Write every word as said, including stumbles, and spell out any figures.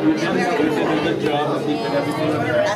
You did, you did a good job of keeping everything.